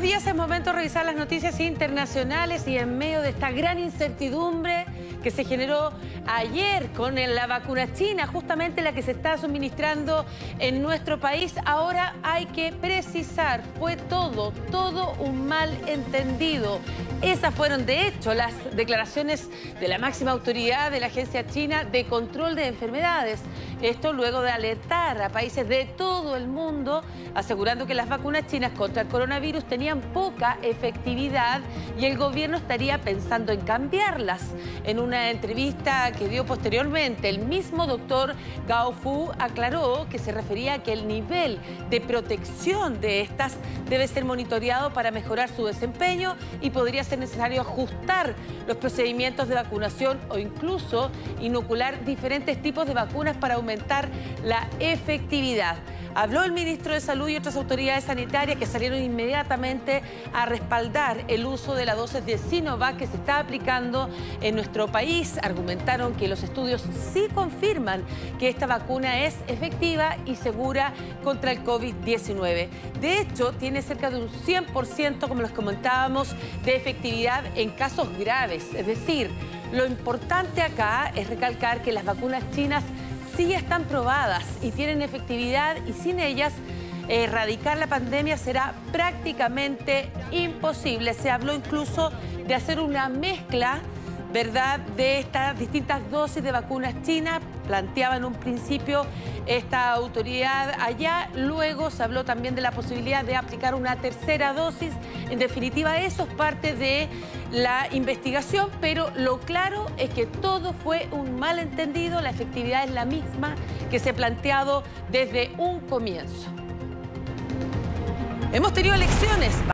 días es momento de revisar las noticias internacionales y en medio de esta gran incertidumbre que se generó ayer con la vacuna china, justamente la que se está suministrando en nuestro país, ahora hay que precisar, fue todo un malentendido. Esas fueron, de hecho, las declaraciones de la máxima autoridad de la Agencia China de Control de Enfermedades. Esto luego de alertar a países de todo el mundo, asegurando que las vacunas chinas contra el coronavirus tenían poca efectividad y el gobierno estaría pensando en cambiarlas. En una entrevista que dio posteriormente, el mismo doctor Gao Fu aclaró que se refería a que el nivel de protección de estas debe ser monitoreado para mejorar su desempeño y podría ser necesario ajustar los procedimientos de vacunación o incluso inocular diferentes tipos de vacunas para aumentar la efectividad. Habló el ministro de Salud y otras autoridades sanitarias que salieron inmediatamente a respaldar el uso de la dosis de Sinovac que se está aplicando en nuestro país. Argumentaron que los estudios sí confirman que esta vacuna es efectiva y segura contra el COVID-19. De hecho, tiene cerca de un 100%, como les comentábamos, de efectividad en casos graves. Es decir, lo importante acá es recalcar que las vacunas chinas sí están probadas y tienen efectividad y sin ellas erradicar la pandemia será prácticamente imposible. Se habló incluso de hacer una mezcla, ¿verdad?, de estas distintas dosis de vacunas chinas. Planteaba en un principio esta autoridad allá, luego se habló también de la posibilidad de aplicar una tercera dosis. En definitiva, eso es parte de la investigación, pero lo claro es que todo fue un malentendido, la efectividad es la misma que se ha planteado desde un comienzo. Hemos tenido elecciones.